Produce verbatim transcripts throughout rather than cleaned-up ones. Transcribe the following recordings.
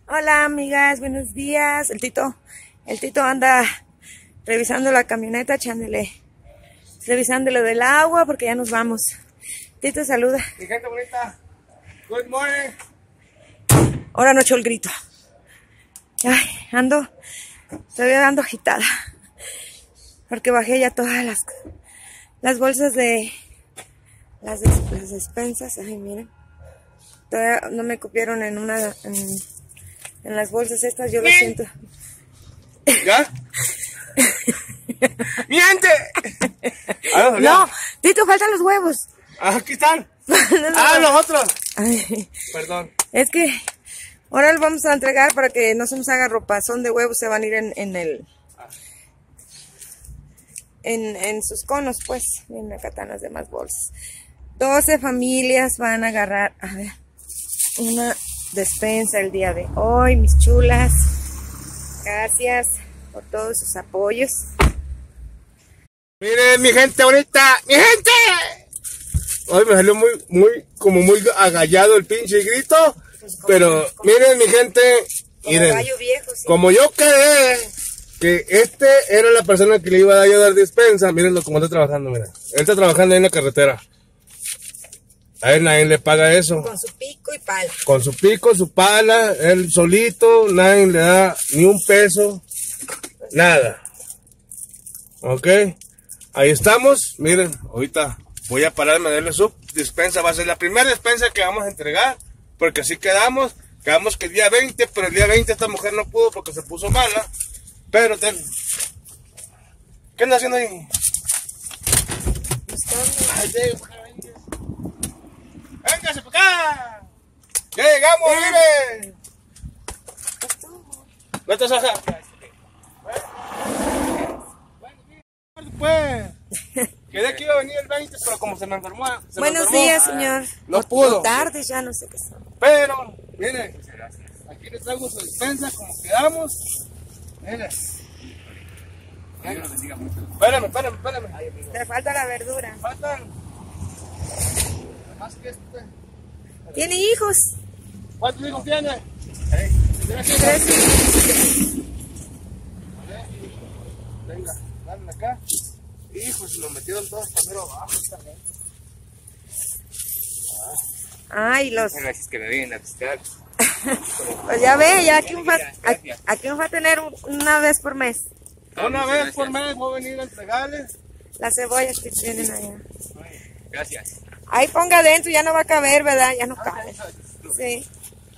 Hola amigas, buenos días. El Tito, el Tito anda revisando la camioneta, echándole, revisándole del agua porque ya nos vamos. Tito, saluda. Mi gente bonita, good morning. Ahora no echó el grito. Ay, ando, todavía ando agitada. Porque bajé ya todas las, las bolsas de las, des, las despensas. Ay, miren. Todavía no me cupieron en una, en, en las bolsas estas, yo lo siento. ¿Ya? ¡Mi gente! No, no, Tito, faltan los huevos. Ah, aquí están. No, no, ah, no. los otros. Ay, Perdón. es que ahora los vamos a entregar para que no se nos haga ropazón de huevos, se van a ir en, en el en, en sus conos, pues. Miren, acá están las demás bolsas. doce familias van a agarrar, a ver, una despensa el día de hoy, mis chulas. Gracias por todos sus apoyos. Miren, mi gente bonita, mi gente. Hoy me salió muy, muy, como muy agallado el pinche grito. Pues como, pero como, miren, mi gente, como miren, gallo viejo, sí. Como yo quedé que este era la persona que le iba a dar despensa, mírenlo como está trabajando, mira. Él está trabajando ahí en la carretera. A él nadie le paga eso. Con su pico y pala. Con su pico, su pala, él solito, nadie le da ni un peso, nada. Ok, ahí estamos, miren, ahorita voy a pararme a darle su despensa, va a ser la primera despensa que vamos a entregar, porque así quedamos, quedamos que el día veinte, pero el día veinte esta mujer no pudo porque se puso mala, pero ten... ¿Qué anda haciendo ahí? Ay, de... ¡Véngase para acá! ¡Ya llegamos, mire! ¿No estás acá? Pues, quedé que iba a venir el veinte, pero como se me enfermó. Se Buenos me enfermó, días, señor. No pudo. Tarde ya, no sé qué son. Pero, mire, aquí les traigo su despensa, como quedamos. Mire. Espérame, espérame, espérame. Te falta la verdura. Faltan. Más que este. ¿Tiene hijos? ¿Cuántos hijos tiene? Tres. Venga, dale acá. Hijos, se nos metieron todos primero abajo también. Ay, los. Gracias que me vienen a visitar. Pues ya ve, ya aquí nos va, aquí, aquí nos va a tener un, una vez por mes. Una vez por mes voy a venir a entregarles. Las cebollas que tienen allá. Gracias. Ahí ponga adentro, ya no va a caber, ¿verdad? Ya no cabe. Sí.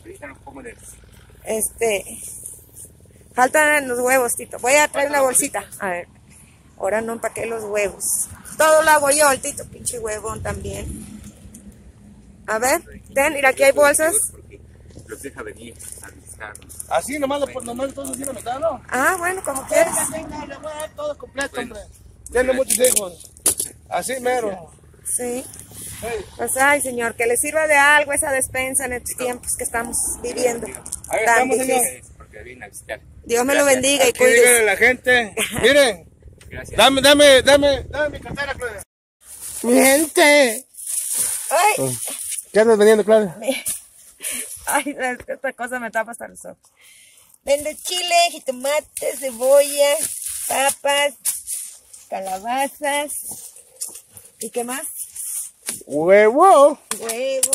Este. Faltan los huevos, Tito. Voy a traer una bolsita. A ver. Ahora no empaqué los huevos. Todo lo hago yo, el Tito, pinche huevón también. A ver, ten, mira, aquí hay bolsas. Los deja venir a visitarnos. Así nomás, lo, nomás todos así lo metan, ¿no? Ah, bueno, como quieras. Venga, le voy a dar todo completo, hombre. Tiene muchos hijos. Así mero. Sí. Pues ay, señor, que le sirva de algo esa despensa en estos tiempos que estamos viviendo. Ahí estamos, señor. Porque vienen a visitar. Dios me lo bendiga y Aquí díganle a la gente. Miren. Gracias. Dame, dame, dame, dame mi cartera, Claudia. Mi gente. Ay. ¿Qué andas vendiendo, Claudia? Ay, esta cosa me tapa hasta los ojos. Vendo chile, jitomates, cebolla, papas, calabazas. ¿Y qué más? Huevo. Huevo.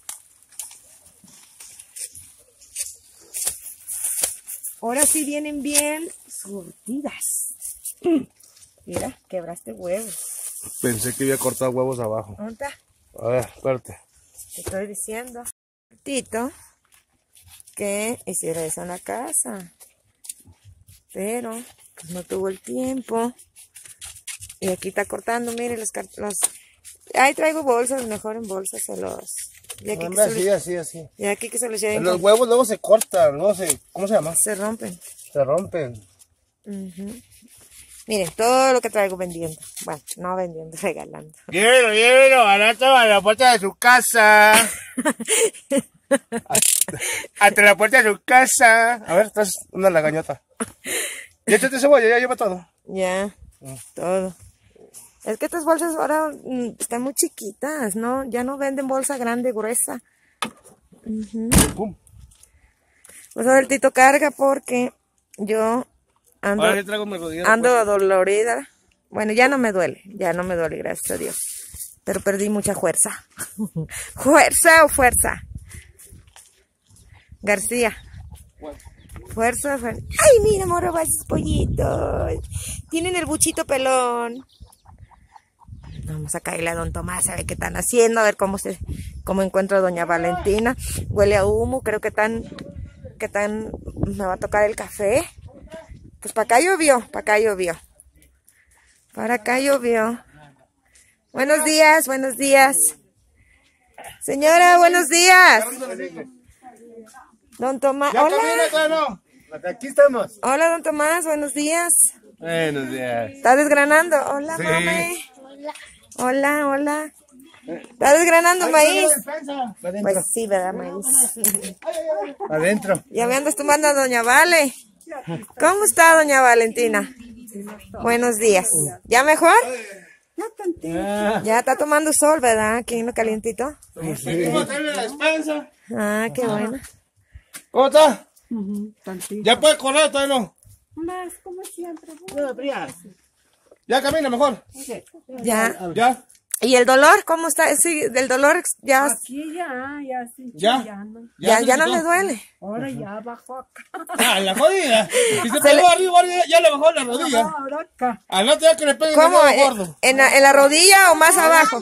Ahora sí vienen bien surtidas. Mira, quebraste huevos. Pensé que iba a cortar huevos abajo. ¿Dónde está? A ver, espérate. Te estoy diciendo, Tito, que hiciera eso en la casa. Pero pues, no tuvo el tiempo. Y aquí está cortando, mire los cartones. Ahí traigo bolsas, mejor en bolsas se los. Y aquí, Anda, que se así, los... así, así. Y aquí que se los lleven. Los con... huevos luego se cortan, luego se, ¿cómo se llama? Se rompen. Se rompen. Uh-huh. Miren, todo lo que traigo vendiendo. Bueno, no vendiendo, regalando. Quiero, quiero, barato a la puerta de su casa. Hasta la puerta de su casa. A ver, traes una lagañota. Ya échate cebolla, ya lleva todo. Ya, mm. todo. Es que estas bolsas ahora mm, están muy chiquitas, ¿no? Ya no venden bolsa grande, gruesa. Uh-huh. Pum. Pues ahora el Tito carga porque yo ando, Ahora sí traigo mi rodilla. ando dolorida. Bueno, ya no me duele, ya no me duele, gracias a Dios. Pero perdí mucha fuerza. ¿Fuerza o fuerza? García. Fuerza, fuerza. Ay, mira, moro, va esos pollitos. Tienen el buchito pelón. Vamos a caerle a don Tomás a ver qué están haciendo, a ver cómo se, cómo encuentro a doña Valentina. Huele a humo, creo que tan, que tan, me va a tocar el café. Pues para acá llovió, para acá llovió. Para acá llovió. Buenos días, buenos días. Señora, buenos días. Don Tomás, ¿Ya hola. camina, no? Aquí estamos. Hola, don Tomás, buenos días. Buenos días. ¿Está desgranando? Hola, Sí. mami. Hola, hola. ¿Está desgranando maíz? Pues sí, ¿verdad, maíz? Adentro. Ya me andas tomando a doña Vale. ¿Cómo está doña Valentina? Buenos días. ¿Ya mejor? Ah, Ya está tomando sol, ¿verdad? Aquí en lo calientito. ¿Cómo está la despensa? Ah, qué bueno. ¿Cómo está? ¿Ya puede correr todavía no? Más como siempre. ¿Ya camina mejor? Ya. ¿Ya? ¿Y el dolor? ¿Cómo está? Sí, del dolor ya, Aquí ya, ya sí. ¿Ya? Ya no. ya, se ya no quitó? le duele. Ahora ya bajó acá. Ah, la jodida. Y se Se pegó le- arriba, ahora ya, ya le bajó la rodilla. Ahora acá. Al no te que le peguen ¿Cómo? el dedo ¿En, gordo. en la, en la rodilla o más abajo?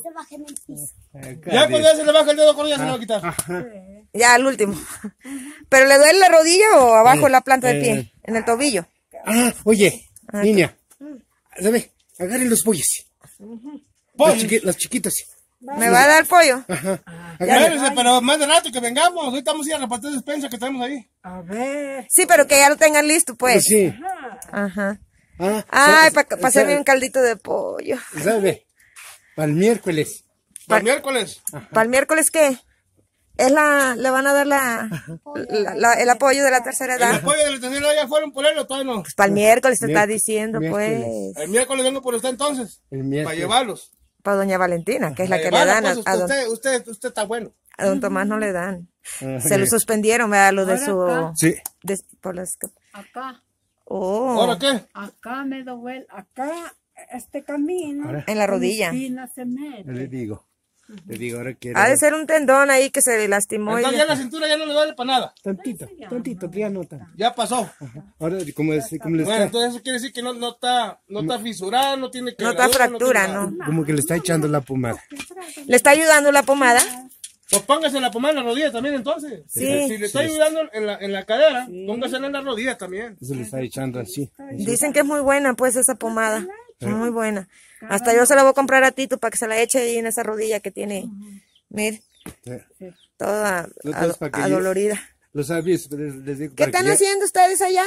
Ya cuando ya se le baja el dedo gordo ya se le va a quitar. Ya, al último. ¿Pero le duele la rodilla o abajo la planta del pie? En el tobillo. Ah, oye, niña. ¿Sabe? Agarren los pollos. Los, chiqui- los chiquitos. ¿Me va a dar pollo? Ajá. Agarren. Espérense, pero más de rato que vengamos. Ahorita vamos a ir a repartir despensa que tenemos ahí. A ver. Sí, pero que ya lo tengan listo, pues. Sí. Ajá. Ah, Ay, sa- para sa- hacerme un caldito de pollo. ¿Sabe? Para el miércoles. Para el miércoles. ¿Para el miércoles qué? Es la, le van a dar la, la- la- el apoyo de la tercera El edad. apoyo de la tercera ya fueron por él o todavía no. Pues para el miércoles te está Miércoles, diciendo, miércoles. pues. El miércoles vengo por usted entonces. El Para miércoles. llevarlos. Para doña Valentina, que es la Para que le dan a, llevarlos, a pues, don, usted, usted, usted está bueno. a don Tomás no le dan. Ah, Se lo suspendieron, ¿verdad? Lo de Ahora su... Sí. de- por las... Acá. Oh, ¿Ahora qué? Acá me duele. Acá, este camino. Ahora. en la rodilla. Mi espina se mete. Le digo. Le digo, ahora quiero. Ha de ser un tendón ahí que se lastimó. y Entonces ya ya- la cintura ya no le duele para nada. Tantito, tantito, ya no tanto. Ya pasó. Ahora, como, es, como le Bueno, está, entonces eso quiere decir que no, no está, no está fisurada, no tiene que. No está fractura, ¿no? como que le está echando la pomada. ¿Le está ayudando la pomada? Pues póngase la pomada en la rodilla también entonces. Sí. Si le está ayudando en la, en la cadera, póngasela en la rodilla también. Se le está echando así. Dicen que es muy buena, pues, esa pomada. Muy buena. Hasta yo se la voy a comprar a Tito para que se la eche ahí en esa rodilla que tiene. Mire, Sí. toda Entonces, para que yo- adolorida. Los aviso, les, les digo. ¿Qué para que están ya- haciendo ustedes allá?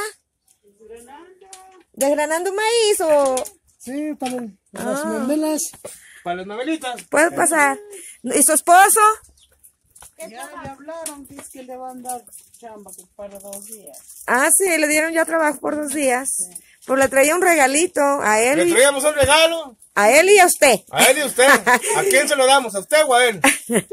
¿Desgranando maíz o...? Sí, para las memelas. Para las novelitas. Puede pasar. ¿Y su esposo? Ya le hablaron, dice que le van a dar chamba para dos días. Ah, sí, le dieron ya trabajo por dos días. Pues le traía un regalito a Le él y traíamos un regalo. a, él y a usted. A él y a usted. ¿A quién se lo damos? ¿A usted o a él?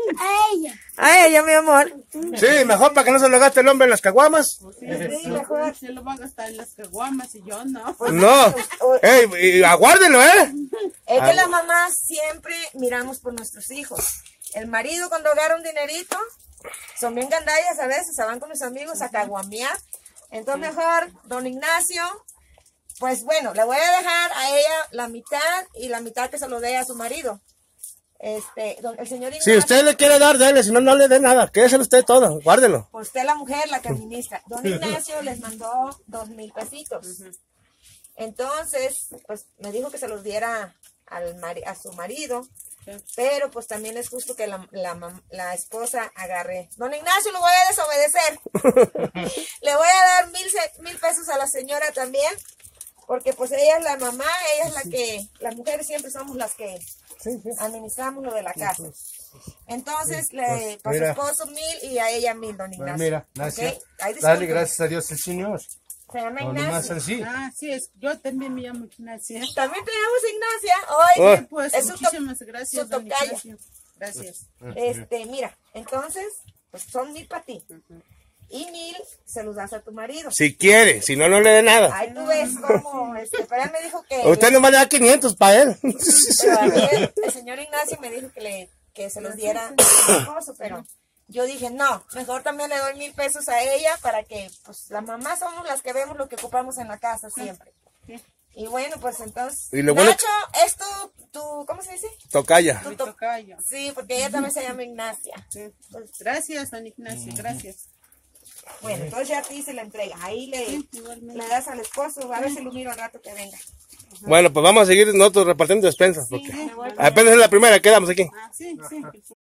A ella, mi amor. Sí, mejor para que no se lo gaste el hombre en las caguamas. Sí, mejor. Se lo va a gastar en las caguamas y yo no. No. Ey, y aguárdenlo, ¿eh? Es que las mamás siempre miramos por nuestros hijos. El marido cuando agarra un dinerito, son bien gandallas a veces, se van con los amigos a caguamear. Entonces mejor, don Ignacio, pues bueno, le voy a dejar a ella la mitad y la mitad que se lo dé a su marido. Este, don- el señor Ignacio, Si usted le quiere dar, dele. Si no, no le dé nada. Quédeselo usted todo. Guárdelo. pues usted la mujer, la que administra. Don Ignacio les mandó dos mil pesitos. Entonces, pues me dijo que se los diera al mari- a su marido. Pero pues también es justo que la, la, mam- la esposa agarre. Don Ignacio, lo voy a desobedecer. Le voy a dar mil, se- mil pesos a la señora también. Porque pues ella es la mamá, ella es la que, las mujeres siempre somos las que administramos lo de la casa. Entonces, le, para su mira. esposo mil y a ella mil, don Ignacio. Bueno, mira, gracias. ¿Ok? Ay, disculpe. Dale gracias a Dios el Señor. Se llama No, nomás Ignacio. así. Ah, sí, es, yo también me llamo Ignacia. También tenemos Ignacia. Hoy, Oh. Pues es su to- muchísimas gracias, su don tocaya. Ignacio. Gracias. Este, mira, entonces, pues son mil para ti. y mil se los das a tu marido. Si quiere, si no, no le dé nada. Ahí tú ves cómo, este, pero él me dijo que... Usted nomás le da quinientos para él. Pero a mí el, el señor Ignacio me dijo que, le, que se los diera a mi esposo, pero yo dije, no, mejor también le doy mil pesos a ella para que, pues, las mamás somos las que vemos lo que ocupamos en la casa siempre. Y bueno, pues entonces, Y lo bueno- Nacho, es tu, tu, ¿cómo se dice? Tocaya. Tu Mi to- tocayo. Sí, porque ella también se llama Ignacia. Pues, Gracias, San Ignacio, gracias. bueno, entonces ya te hice la entrega. Ahí le, igualmente. le das al esposo, a ver si lo miro al rato que venga. Bueno, pues vamos a seguir nosotros repartiendo despensas. Porque Me voy apenas es la primera, quedamos aquí. Ah, sí, sí.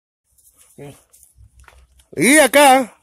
Y acá,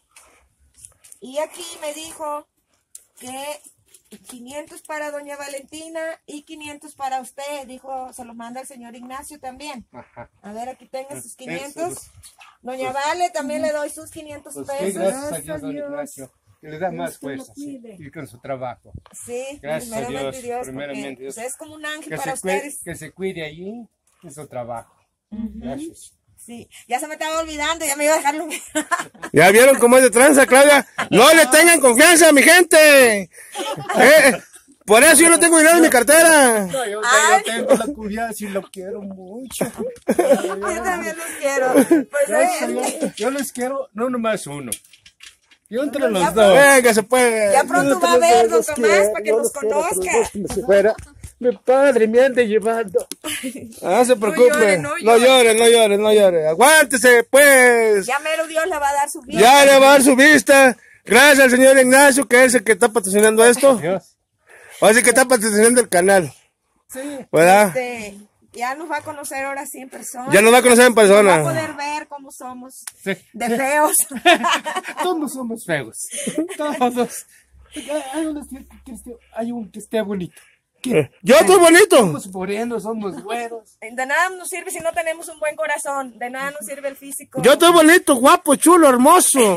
Y aquí me dijo que quinientos para doña Valentina y quinientos para usted. Dijo, se los manda el señor Ignacio también. A ver, aquí tenga sus quinientos. Doña Vale, también le doy sus quinientos Pues sí, pesos. gracias a Dios, don Ignacio, que le da más fuerzas y con su trabajo. Sí, Gracias a primeramente Dios, Dios, primeramente porque, Dios. pues, es como un ángel Que para se, cuide, ustedes. que se cuide allí en su trabajo. Gracias. Sí, ya se me estaba olvidando, ya me iba a dejarlo. ¿ya vieron cómo es de tranza, Claudia? No le tengan confianza, mi gente. Eh, por eso yo no tengo dinero en mi cartera. No, yo, Ay. yo tengo la confianza y lo quiero mucho. Yo también los quiero. Pues, Gracias a eh, Dios. Yo les quiero, no nomás uno. Yo entre Ya los dos. Venga, se puede. ya pronto va a ver, don Tomás, para que nos conozca. Si fuera mi padre me ande llevando. Ah, no se preocupe. llore, no No llore, no llore, no llore. Aguántese, pues. Ya mero Dios le va a dar su vida. Ya le va a dar su vista. Gracias al señor Ignacio, que es el que está patrocinando esto. Dios. Así que está patrocinando el canal. Sí. ¿Verdad? Este, ya nos va a conocer ahora sí en persona. Ya nos va a conocer en Va a persona. poder ver cómo somos Sí. de feos. Todos somos feos. Todos. Hay unos que, que esté, hay un que esté bonito. ¿Qué? Yo estoy bonito. Somos morenos, somos güeros. De nada nos sirve si no tenemos un buen corazón. De nada nos sirve el físico. Yo estoy bonito, guapo, chulo, hermoso.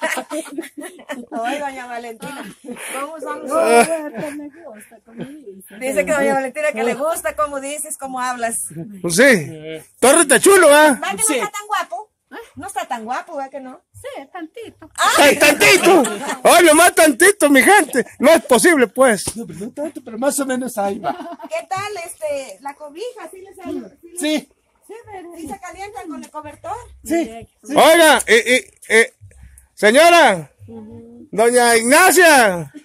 Ay, doña Valentina. ¿Cómo somos? Me gusta conmigo. Dice que doña Valentina que le gusta cómo dices, cómo hablas. Pues sí. Tórrete chulo, ¿ah? ¿Va que no está tan guapo? No está tan guapo, ¿va que no? Sí, tantito. ¡Ay, tantito! ¡Ay, nomás tantito, mi gente! No es posible, pues. No, pero no tanto, pero más o menos ahí va. ¿Qué tal este, la cobija? ¿Sí les sale? ¿Sí, les- Sí. sí, pero- ¿sí se calientan con el cobertor? Sí. Oiga, y, y, eh, señora, doña Ignacia.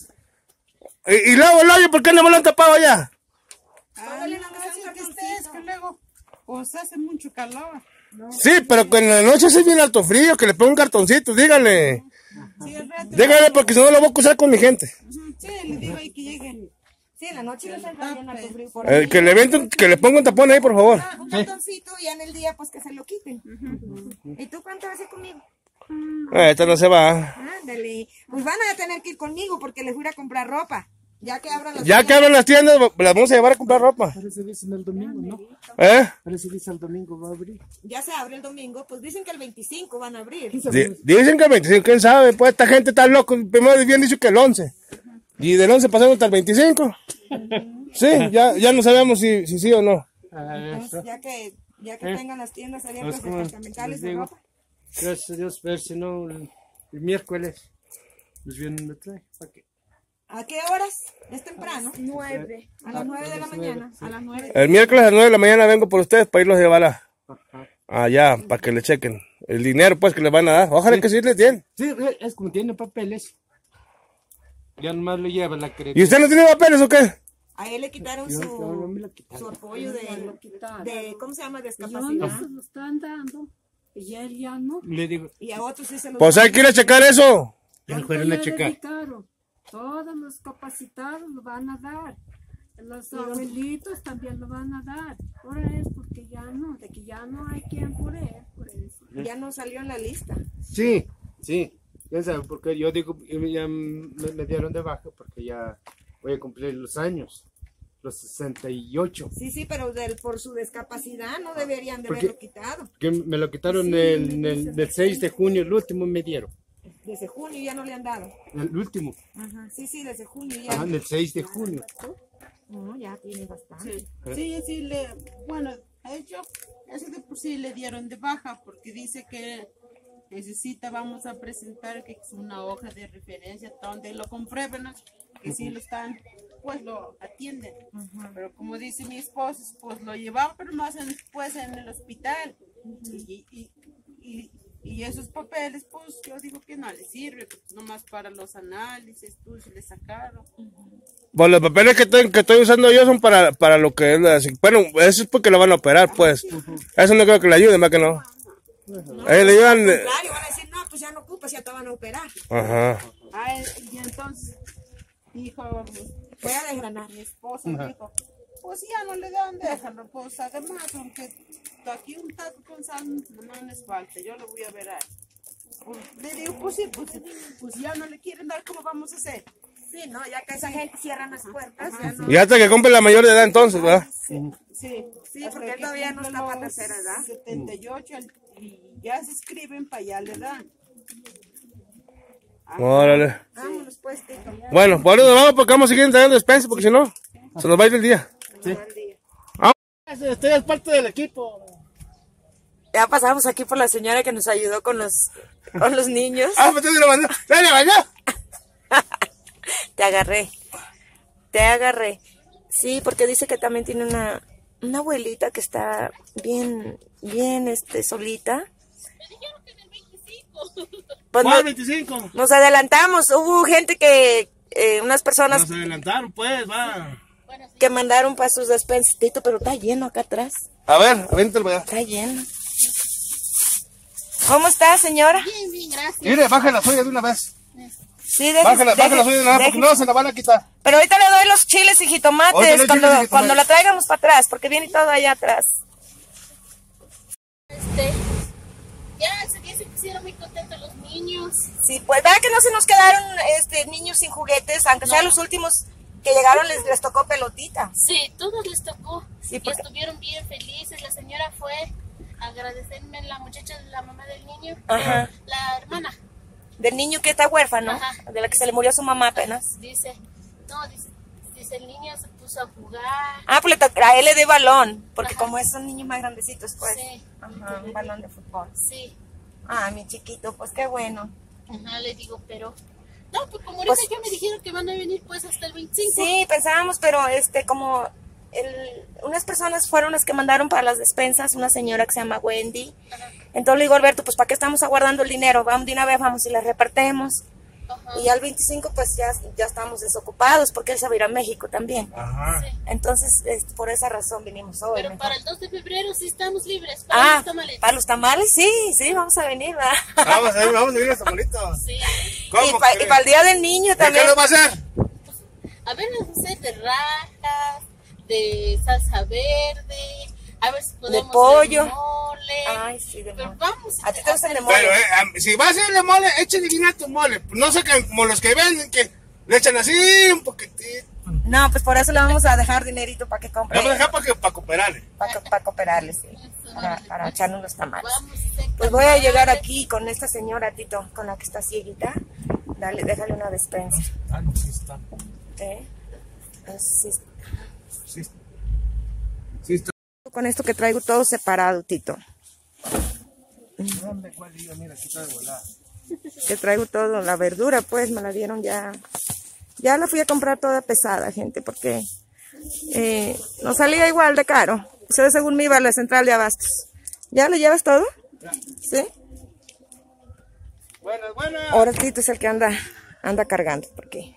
Y, y luego el hoyo, ¿por qué no me lo han tapado ya? Ah, no, así que estés, que luego, pues hace mucho calor. Sí, pero que en la noche se viene alto frío, que le ponga un cartoncito, dígale. Sí, el rato. Dígale, porque si no lo voy a acusar con mi gente. Ujú, sí, le digo ahí que lleguen. Sí, en la noche les entra bien a cubrir por Eh, que le vente un- que le ponga un tapón ahí, por favor. Ah, un cartoncito y en el día pues que se lo quiten. ¿Y tú cuánto vas a ir conmigo? Eh, esta no se va. Ándale. Pues van a tener que ir conmigo porque les voy a ir a comprar ropa. Ya que abran las Ya que abran las tiendas, las vamos a llevar a comprar ropa. Parece que dicen el domingo, ¿no? ¿Eh? Parece que dice el domingo va a abrir. Ya se abre el domingo, pues dicen que el veinticinco van a abrir. Di- dicen que el veinticinco, quién sabe, pues esta gente está loco. Primero habían dicho que el once. Y del once pasamos hasta el veinticinco. Sí, ya, ya no sabemos si, si sí o no. Ah, Entonces, eso. ya que ya que tengan las tiendas abiertas Pues, como departamentales les de digo, ropa. gracias a Dios, ver si no, el, el miércoles nos vienen a traer. ¿Para qué? ¿A qué horas? Es temprano. Nueve. A las nueve de la mañana. A las nueve. El miércoles a las nueve de la mañana vengo por ustedes para irlos a llevar a- allá, para que le chequen. El dinero, pues, que les van a dar. Ojalá que sí les den. Sí, es como tiene papeles. Ya nomás lo lleva la ¿Y creta. usted no tiene papeles o qué? A él le quitaron Yo- yo su, me la quitaron. su apoyo de, de, ¿cómo se llama? Yo no Discapacidad. se lo están dando. Y él ya no. Le digo, Y a otros sí se los Pues hay que ir a checar eso. ya ¿Cuánto fueron a le checar. dedicaron? Todos los capacitados lo van a dar. Los abuelitos también lo van a dar. Ahora es porque ya no, de que ya no hay quien por él, por eso. ya no salió en la lista. Sí, sí. ¿Quién sabe? Porque yo digo, ya me, me dieron de baja porque ya voy a cumplir los años. Los sesenta y ocho. Sí, sí, pero del, por su discapacidad no deberían de ¿Por qué? haberlo quitado. Que me lo quitaron el, en el, del seis de junio, el último me dieron. Desde junio ya no le han dado. El último. Ajá. Sí, sí, desde junio ya. Ajá, el seis de junio. No, ya tiene bastante. Sí, sí, le, bueno, a ellos, eso de por sí le dieron de baja porque dice que necesita, vamos a presentar que es una hoja de referencia donde lo comprueben, ¿no? Que si lo están, pues lo atienden. Pero como dice mi esposo, pues lo llevamos, pero más en, pues en el hospital. y, y, y, y esos papeles, pues yo digo que no les sirve, pues, nomás para los análisis, tú se les sacaron. Pues los papeles que estoy, que estoy usando yo son para, para lo que es la... Bueno, eso es porque lo van a operar, pues. Eso no creo que le ayude, más que no. No, Ahí le ayudan... al contrario, van a decir, no, pues ya no ocupas, ya te van a operar. Ajá. Ah, y entonces dijo, Voy a desgranar. mi esposo dijo, pues ya no le dan, déjalo, pues además, aunque aquí un taco con sal no les falta, yo lo voy a ver ahí. Pues, le digo, pues sí, pues, pues ya no le quieren dar, ¿cómo vamos a hacer? Sí, no, ya que esa gente cierra las puertas, ya no. Y hasta que compre la mayor de edad entonces, ¿verdad? Sí, Sí, hasta porque él que todavía no cumple está para los tercera edad. setenta y ocho y ya se escriben para allá le dan. Órale. Vámonos pues, Tito. Bueno, por eso nos vamos porque vamos a seguir entregando despensa porque si no, se nos va a ir el día. Estoy al parte del equipo. Ya pasamos aquí por la señora que nos ayudó con los, con los niños. Ah, pues te lo mandó. ¡Dale, vaya! Te agarré. Te agarré. Sí, porque dice que también tiene una, una abuelita que está bien, bien, este, solita. Pues ¿Cuál no- veinticinco? nos adelantamos. Hubo gente que, eh, unas personas Nos adelantaron, pues, va. que mandaron para sus despensas, Tito, pero está lleno acá atrás. A ver, avéntalo para allá. Está lleno. ¿Cómo está, señora? Bien, bien, gracias. Mire, baje la suya de una vez. Sí, deje- Bájala, deje- bájala suya de una vez porque deje- no se la van a quitar. Pero ahorita le doy los chiles y Ahorita jitomates le doy cuando, chiles y jitomates. cuando la traigamos para atrás, porque viene todo allá atrás. Este, ya se, ya se pusieron muy contentos los niños. Sí, pues vea que no se nos quedaron este, niños sin juguetes, aunque sea los últimos que llegaron les, les tocó pelotita. Sí, todos les tocó. Sí, y porque- estuvieron bien felices. La señora fue a agradecerme, la muchacha, la mamá del niño, Ajá. la hermana. Del niño que está huérfano, Ajá. de la que se le murió su mamá apenas. Dice, no, dice, dice el niño se puso a jugar. Ah, pues le to- a él le dio balón, porque Ajá. como es un niño más grandecito, pues. Sí. Ajá, un balón de fútbol. Sí, Ah, mi chiquito, pues qué bueno. ajá, le digo, pero no, pues como ahorita Pues- ya me dijeron que van a venir pues hasta el veinticinco. Sí, pensábamos, pero este, como el- unas personas fueron las que mandaron para las despensas, una señora que se llama Wendy. Entonces le digo, Alberto, pues ¿para qué estamos aguardando el dinero? Vamos de una vez, vamos y las repartemos. Ajá. Y al veinticinco pues ya, ya estamos desocupados porque él se va a ir a México también. Ajá. Sí. Entonces, este, por esa razón vinimos hoy. Pero mejor. para el dos de febrero sí estamos libres para Ah, los tamales. para los tamales, sí, sí, vamos a venir, ¿verdad? Vamos a ver, vamos a ver a Samuelito. Sí. ¿Cómo Y, pa- cree? y para el Día del Niño ¿Y también. qué nos va a hacer? A ver, las hacer de rajas, de salsa verde, a ver si podemos pollo. hacer mole. Ay, sí, de Pero mole. vamos ¿A ti te gusta el de mole? Pero, eh, am- si va a hacerle mole, échale bien a tu mole. No sé que como los que venden, que le echan así un poquitito. No, pues por eso le vamos a dejar dinerito para que compre. Vamos a dejar para, que, para cooperarle. Para, co- para cooperarle, sí. Para, para echarnos los tamales. Vamos a hacer Pues voy a tamales. llegar aquí con esta señora, Tito, con la que está cieguita. Dale, déjale una despensa. Ah, no, sí está. ¿Eh? Así es. Sí, sí está. Con esto que traigo todo separado, Tito. ¿Dónde? ¿Cuál día? Mira, aquí está de volada. Que traigo todo, la verdura, pues me la dieron ya. Ya la fui a comprar toda pesada, gente, porque eh, no salía igual de caro. Eso según me iba a la central de abastos. ¿Ya lo llevas todo? ¿Sí? Buenas, buenas. Ahora Tito es el que anda, anda cargando, porque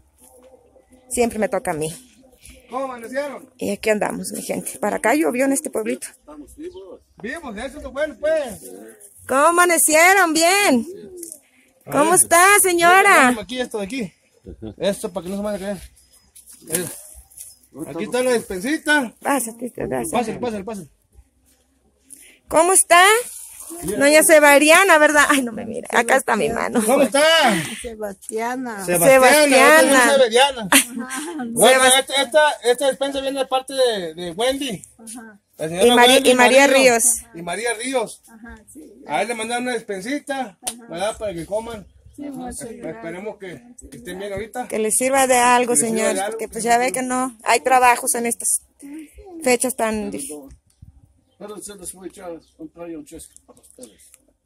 siempre me toca a mí. ¿Cómo amanecieron? Y aquí andamos, mi gente. Para acá llovió en este pueblito. Vivos, eso es lo bueno, pues. ¿Cómo amanecieron? Bien. ¿Cómo está, Mira, señora? aquí, esto de aquí. Esto para que no se vaya a caer. Mira. Aquí está la despensita. Pásate, pásate. Pásale, pásale, pásale. ¿Cómo está? Doña Severiana, ¿verdad? Ay, no me mira. Acá está mi mano. ¿Cómo está? Sebastiana. Sebastiana. otra Severiana. Bueno, esta, esta, esta despensa viene de parte de, de Wendy. La señora Y María- Wendy y María Marillo. Ríos. Y María Ríos. A él le mandaron una despensita, ¿verdad? Para que coman. Esperemos que, que estén bien ahorita. Que les sirva de algo, Que les sirva señor. de algo. Porque pues ya ve que no hay trabajos en estas fechas tan difíciles. Pero se les voy a echar un trayo un chesco para ustedes.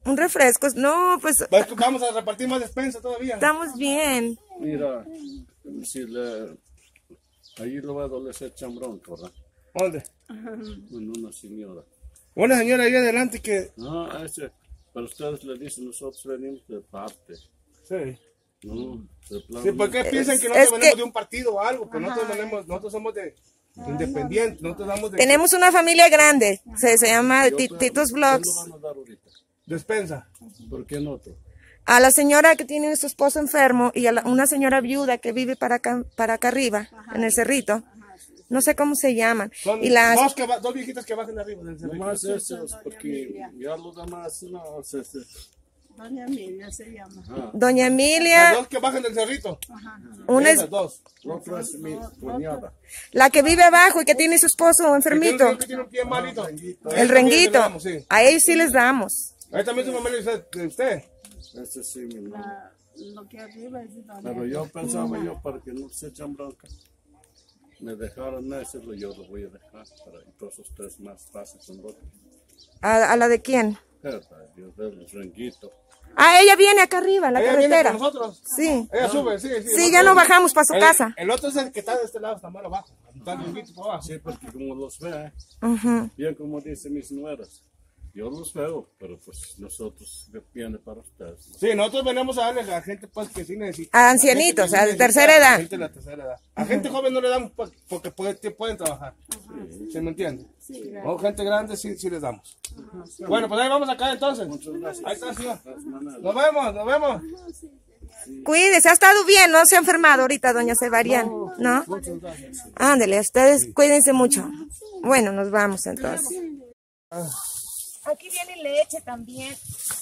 Un refresco. No, pues Vamos a repartir más despensa todavía. estamos bien. Mira, si le, ahí lo va a doler ese chambrón, ¿verdad? ¿Dónde? En una señora. Una señora ahí adelante que... No, ese, pero ustedes le dicen, nosotros venimos de parte. Sí. No, de plan. Sí, ¿por qué piensan que es nosotros venimos que- de un partido o algo? Que nosotros venimos, nosotros somos de independientes, nosotros damos de Tenemos una familia grande. Se, se llama Ti- Titos ¿Qué Vlogs. lo van a dar ahorita? despensa. ¿Por qué no otro? A la señora que tiene a su esposo enfermo y a la- una señora viuda que vive para acá, para acá arriba, en el cerrito. No sé cómo se llaman. Son Y las, dos, que ba- dos viejitas que bajan arriba del cerrito. Nomás esos, porque ya los demás, no, se, se, Doña Emilia se llama. doña Las Emilia, dos que bajan del cerrito. una es Esas dos. la otra es mi cuñada. la que vive abajo y que tiene su esposo enfermito. Que tiene un pie malito. El renguito. A ellos sí les damos. Ahí también su familia de usted. de usted. Ese sí, mi mamá. La- Lo que arriba es de doña Pero yo pensaba yo, para que no se echen bronca, me dejaron ese, yo lo voy a dejar, para entonces ustedes más fácil con lo otro. ¿A, a la de quién? Verdad, Dios del renguito. Ah, ella viene acá arriba, en la Ella viene carretera. con nosotros. Sí. Ella sube, sí, sí. Sí, ya no bajamos para su El- casa. El otro es el que está de este lado, está mal abajo. Está el ringuito por abajo. Sí, porque como los ve, Ujú. bien como dicen mis nueras, yo los veo, pero pues nosotros viene para ustedes. ¿no? Sí, nosotros venimos a darle a la gente pues que sí necesita. A ancianitos, gente que a sí de necesita, tercera edad. A gente de la tercera edad. A gente joven no le damos pues, porque puede- que pueden trabajar. ¿Se me entiende? O gente grande sí, sí les damos. Bueno, pues ahí vamos acá entonces. Ahí está, señor. Nos vemos, nos vemos. Cuídese, ha estado bien, no se ha enfermado ahorita, doña Sevarian, ¿no? Ándele, ustedes cuídense mucho. Bueno, nos vamos entonces. Aquí viene leche también.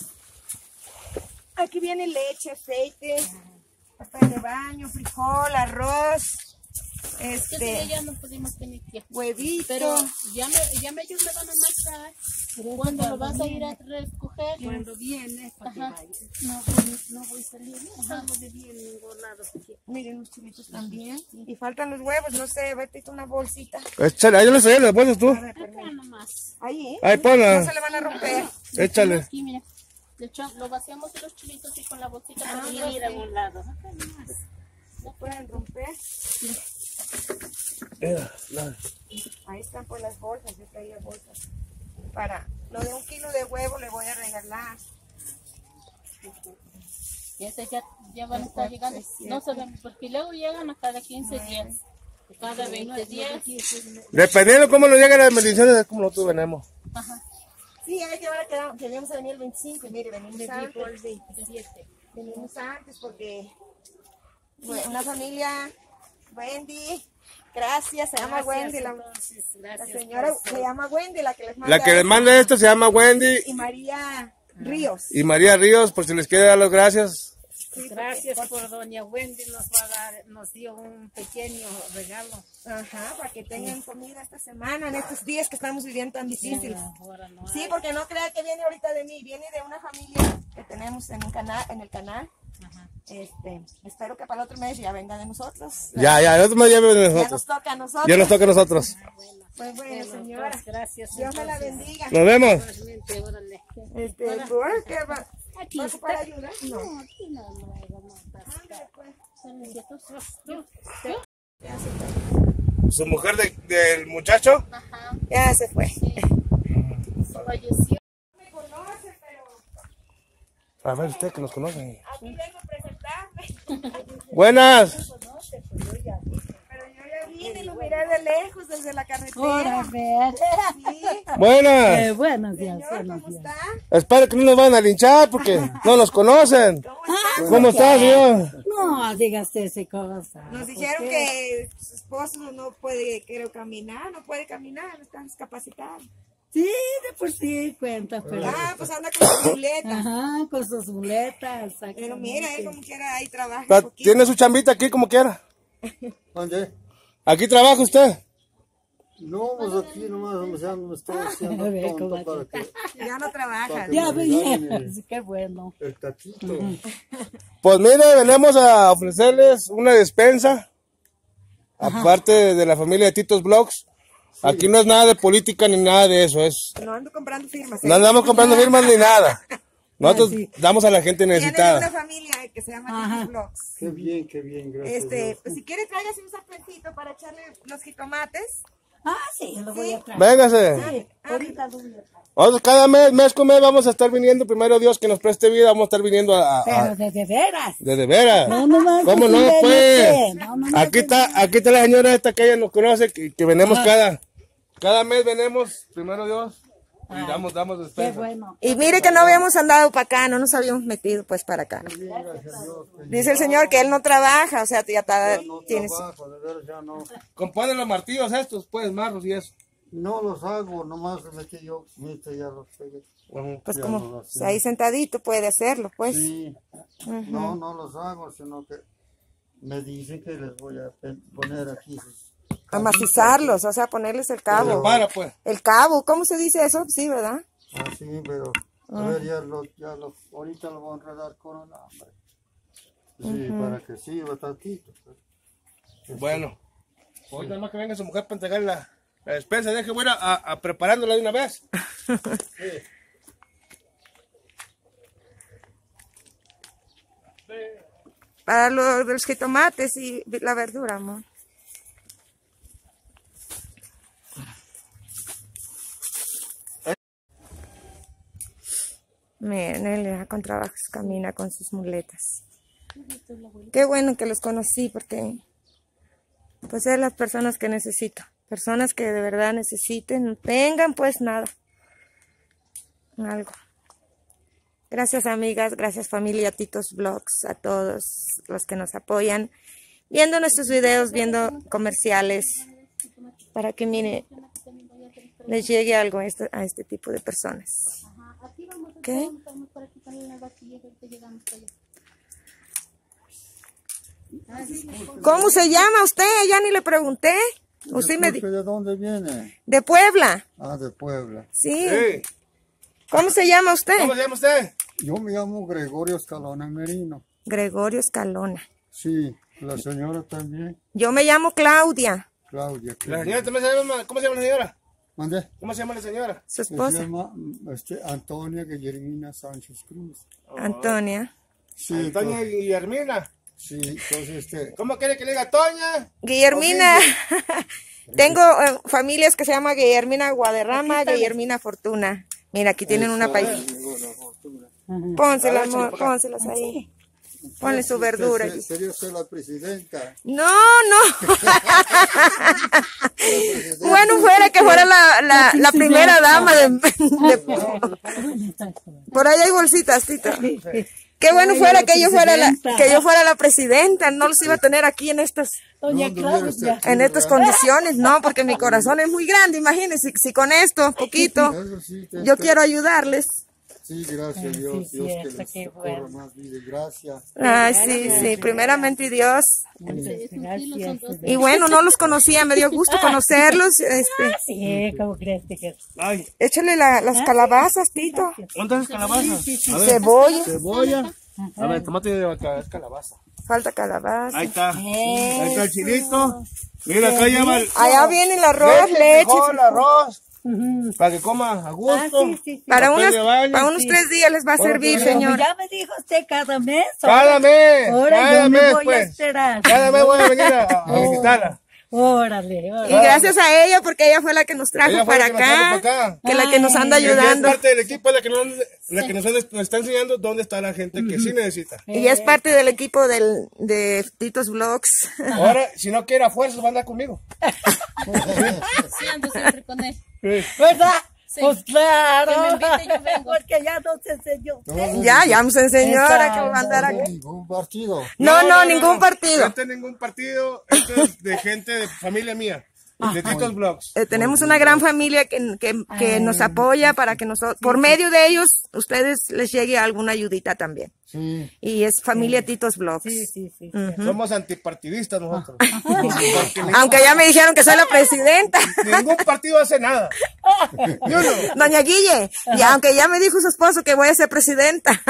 Aquí viene leche, aceite, papel de baño, frijol, arroz, este, Ya no pudimos venir aquí. huevito. Pero ya me, ya me ellos me van a marcar cuando lo vas a ir a recoger. Cuando viene, para que Ajá. vaya. No voy, no voy a salir. Ajá. No de bien en ningún lado. porque- Miren los chilitos también. Y faltan los huevos, no sé, vete una bolsita. Échale, ahí yo les doy las bolsas tú. Acá nomás. Ahí, ¿eh? Ahí ponla. No se le van a romper. Échale. Aquí, mira. De hecho, lo vaciamos de los chilitos y con la bolsita para ir a un lado. Acá nomás. No pueden romper. Mira, nada. Ahí están por las bolsas, yo traía bolsas. Para lo de un kilo de huevo le voy a regalar. Y ese ya, ya van a estar llegando. No sabemos, porque luego llegan a cada quince días. Cada veinte días. Dependiendo cómo nos lleguen las mediciones, es como nosotros venimos. Ajá. Sí, es que ahora quedamos, queríamos venir el veinticinco, mire, venimos antes. El veintisiete. Venimos antes porque bueno, una familia, Wendy, gracias, se llama Wendy, la, la señora se llama Wendy, la que les manda. La que les manda esto se llama Wendy Y María Ríos. y María Ríos, por si les quiere dar las gracias. Gracias por doña Wendy, nos va a dar, nos dio un pequeño regalo. Ajá, para que tengan comida esta semana, en estos días que estamos viviendo tan difíciles. Ahora no. Sí, porque no crea que viene ahorita de mí, viene de una familia que tenemos en un canal, en el canal. Este, espero que para el otro mes ya venga de nosotros. Ya, ya, el otro mes ya viene de Ya nos nosotros. toca a nosotros. Ya nos toca a nosotros. Pues bueno, señora, Pues, gracias. Dios me la bendiga. Nos vemos. Igualmente, órale. Este, ¿por qué va? Aquí ¿Va a está. ocupar ayuda? No. No, aquí no, luego no pasa. Su mujer de- del muchacho. Ya se fue. Falleció. A ver, usted que nos conoce. Aquí vengo a presentarme. Buenas. Pero yo ya vine y lo miré de lejos, desde la carretera. Ahora, ver. Sí. Buenas. Eh, buenos días, Señor, buenos ¿cómo días. está? Espero que no nos van a linchar porque no nos conocen. ¿Cómo está? ¿Cómo está, señor? No, digaste esa cosa. Nos dijeron que su esposo no puede, creo, caminar, no puede caminar, está discapacitado. Sí, de por sí cuenta, pero. Ah, pues anda con sus muletas. Ajá, con sus muletas. Pero mira, él como quiera ahí trabaja Ta- un poquito. Tiene su chambita aquí como quiera. ¿Dónde? Aquí trabaja usted. No, pues aquí nomás ya me estoy haciendo A ver, tonto ¿cómo para que Ya no trabaja. Ya ves, qué bueno. el tachito. Pues mire, venimos a ofrecerles una despensa. Aparte de la familia de Titos Vlogs. Aquí no es nada de política ni nada de eso. Es, No ando comprando firmas. ¿eh? no andamos comprando firmas ni nada. Nosotros Ah, sí. damos a la gente Tienen una necesitada. familia que se llama Ajá. Titos Vlogs. Qué bien, qué bien, gracias. a Este, Dios. pues si quiere tráigase un sartencito para echarle los jitomates. Ah, sí, lo voy a traer. Véngase. Sí, ahorita lo voy a traer. Nosotros cada mes, mes con mes vamos a estar viniendo, primero Dios que nos preste vida, vamos a estar viniendo a... a- Pero a- de, de veras. de, de veras. No, no más. ¿Cómo así no, de pues? noche. No, no más Aquí de- está, aquí está la señora esta que ella nos conoce, que, que venimos Ah. cada, cada mes venimos, primero Dios, y Ay, damos, damos Qué despensa. bueno. Y mire que no habíamos andado para acá, no nos habíamos metido pues para acá. Dice el señor que él no trabaja, o sea, ya está, Ya no tiene... trabajo, de veras ya no. Componen los martillos estos, pues, marros y eso. No los hago, nomás me metí yo, viste, ya los pegué. Pues Ya como no los pues, ahí sentadito puede hacerlo, pues. Sí, no, no los hago, sino que me dicen que les voy a pe- poner aquí sus... Amacizarlos, o sea, ponerles el cabo. Para, pues. El cabo, ¿cómo se dice eso? Sí, ¿verdad? Ah, sí, pero a ver, ya lo, ya lo, ahorita lo voy a enredar con el hambre. Sí, para que sirva tantito. pues. Bueno, ahorita más que venga su mujer para entregar la, la despensa, deje voy a, a, a preparándola de una vez. Para lo de los jitomates y la verdura, amor. Miren, él ya con trabajos camina con sus muletas. Qué bueno que los conocí porque pues es las personas que necesito. Personas que de verdad necesiten, tengan pues nada. Algo. Gracias amigas, gracias familia Titos Vlogs, a todos los que nos apoyan, viendo nuestros videos, viendo comerciales, para que mire, les llegue algo a este, a este tipo de personas. ¿Ok? ¿Cómo se llama usted? Ya ni le pregunté. Usted me di- ¿De dónde viene? de Puebla. Ah, de Puebla. Sí. Sí. ¿Cómo se llama usted? ¿Cómo se llama usted? Yo me llamo Gregorio Escalona Merino. Gregorio Escalona. Sí, la señora también, Yo me llamo Claudia, Claudia. que- La señora también se llama, ¿cómo se llama la señora? ¿Mande? ¿Cómo se llama la señora? su Se esposa, llama este, Antonia Guillermina Sánchez Cruz. Antonia. Sí, Antonia pues, Guillermina. sí, entonces este, ¿Cómo quiere que le diga Toña? Guillermina. Tengo eh, familias que se llaman Guillermina Guadarrama, Guillermina Fortuna. Mira, aquí tienen una país. Pónselas, amor, pónselas ahí. Ponle su verdura. se- sería usted la presidenta. No, no. Bueno, fuera que fuera la, la, la primera dama de, de- Por ahí hay bolsitas, Tito. Qué bueno fuera que yo fuera la, que yo fuera la presidenta, no los iba a tener aquí en estas, Doña No, tuviera usted Claudia. aquí, en estas ¿verdad? condiciones, no, porque mi corazón es muy grande, imagínense, si, si con esto, poquito, Eso sí, que yo este- quiero ayudarles. Sí, gracias a Dios, sí, Dios que cierto, les qué socorra bueno. más vida y gracias. Ay, sí, sí, primeramente y Dios. Gracias. Y bueno, no los conocía, me dio gusto conocerlos. Este, Sí, ¿cómo crees que Ay, échale la- las calabazas, Tito. ¿cuántas calabazas? A ver, Cebolla, cebolla. A ver, tomate de vaca, es calabaza. falta calabaza. Ahí está. Ahí está el chilito. Mira, acá lleva el... Allá viene el arroz, leche, leche. frijol, arroz. Para que coma a gusto. Ah, sí, sí, sí. Para, papel unas, de baño, para unos sí. tres días les va a servir, Como señora. ya me dijo usted cada mes. Cada mes. Ahora cada yo me mes, voy a pues. esperar. Cada mes voy a venir a, a visitarla. Órale, Y órale. gracias a ella, porque ella fue la que nos trajo Ella fue para la que nos trajo acá, para acá. que la que nos anda Y ella ayudando. es parte del equipo, es la que, nos, la que nos, nos está enseñando dónde está la gente que sí necesita. Y es parte del equipo del, de Titos Vlogs. Ahora, si no quiere a fuerzas, va a andar conmigo. Sí, ando siempre con él. ¿Verdad? Sí. Pues claro. Que me invite, yo vengo. Porque ya nos enseñó. Ya, ya nos enseñó ahora que va a andar No, aquí. ningún partido. No, no, ningún partido. Este es ningún partido, esto es de gente de familia mía, de Titos Vlogs. Eh, tenemos una gran familia que, que, que nos apoya para que nosotros, por medio de ellos, ustedes les llegue alguna ayudita también. Sí, Y es familia Titos Vlogs. Sí, sí, sí. Somos antipartidistas nosotros. Porque Aunque ya me dijeron que soy la presidenta. ningún partido hace nada. Yo no. Doña Guille, y aunque ya me dijo su esposo que voy a ser presidenta.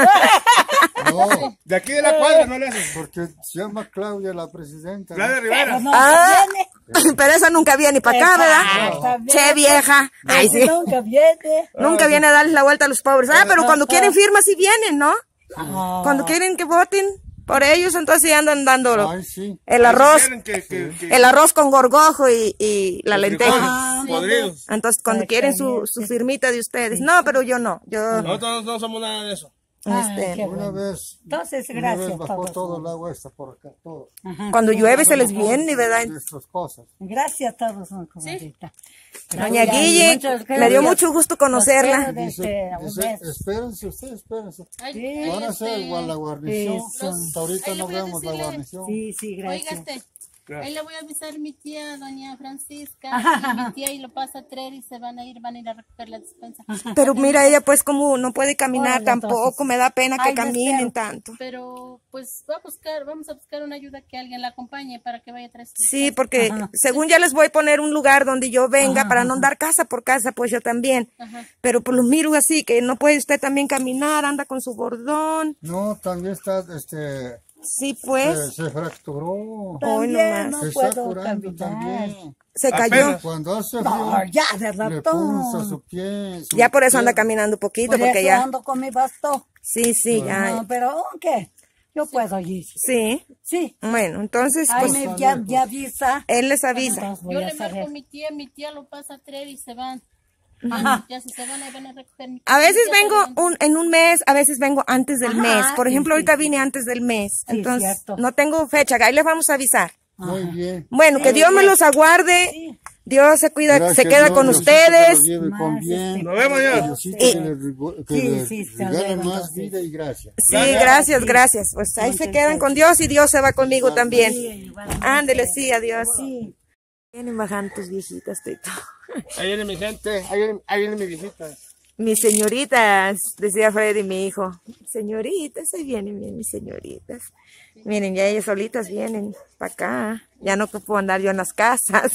No, De aquí de la cuadra no le hacen. porque se llama Claudia la presidenta. Claudia Rivera. Ah, pero esa nunca viene ni para acá, ¿verdad? Exactamente. Che, vieja. Ay, sí. Nunca viene. Nunca viene a darles la vuelta a los pobres. Ah, pero cuando quieren firmas sí vienen, ¿no? Cuando quieren que voten por ellos, entonces sí andan dando Ay, sí. el arroz, Quieren que, que, que- el arroz con gorgojo y, y la lenteja. frijoles podridos. Entonces cuando quieren su, su firmita de ustedes. No, pero yo no. Yo, Nosotros no somos nada de eso. este, qué Una bueno. vez, Entonces, una gracias vez bajó todos. todo el agua esta por acá, todo. cuando llueve se les viene, ¿verdad? Nuestras cosas. Gracias a todos, comadrita. Doña Gracias, Guille, muchas me dio gracias. mucho gusto conocerla. Los quiero Dice, desde un dice, mes. espérense ustedes, espérense. Ay, Sí. ay, Van a hacer este, igual la guarnición. Eso. Hasta ahorita Ay, le no voy a vemos la decirle- guarnición. Sí, sí, Oiga, gracias. este, ahí le voy a avisar a mi tía, doña Francisca, Ajá. y mi tía y lo pasa a traer y se van a ir, van a ir a recoger la despensa. Pero mira, ella pues como no puede caminar Órale, tampoco, entonces. me da pena que Ay, me caminen espero. tanto. Pero pues va a buscar, vamos a buscar una ayuda que alguien la acompañe para que vaya a traer su- Sí, porque Ajá. según ya les voy a poner un lugar donde yo venga para no andar casa por casa, pues yo también. Ajá. Pero pues los miro así, que no puede usted también caminar, anda con su bordón. No, también está, este, Sí, pues, se, se fracturó. Hoy También nomás. no Se está puedo curando caminar. también. se cayó. Apenas. Cuando hace frío, No, ya de le punza ratón. su pie. su Ya por eso anda pie. caminando un poquito, Por porque eso ya. ando con mi bastón. Sí, sí, ya. No, pero ¿qué? Yo puedo ir. Sí. Sí. Bueno, entonces, Ahí pues, me ya, ya avisa. él les avisa. Entonces voy Yo a le marco a saber. mi tía, mi tía lo pasa a traer y se van. Ajá. Ya si se van, ahí van a recoger mi A veces mi tía vengo también. un, en un mes, a veces vengo antes del Ajá, mes. Por sí, ejemplo, sí, ahorita sí. vine antes del mes. Sí, Entonces, cierto. no tengo fecha. Ahí les vamos a avisar. Muy bien. Bueno, que Dios me los aguarde. Dios se cuida, Gracias, se queda Dios, con Diosito, que ustedes. los lleve con Más, bien. este, Nos vemos ya. Diosito, Y- que le rego- que Sí, le sí, se regale alegran, más entonces. vida y gracias. Sí, gracias, gracias. Pues ahí se quedan con Dios y Dios se va conmigo también. Ándele, sí, adiós. Sí. Vienen bajando tus viejitas, Tito. Ahí viene mi gente, ahí viene, ahí viene mi visita. Mis señoritas, decía Freddy, mi hijo. Señoritas, ahí vienen bien mis señoritas. Miren, ya ellas solitas vienen para acá. Ya no puedo andar yo en las casas.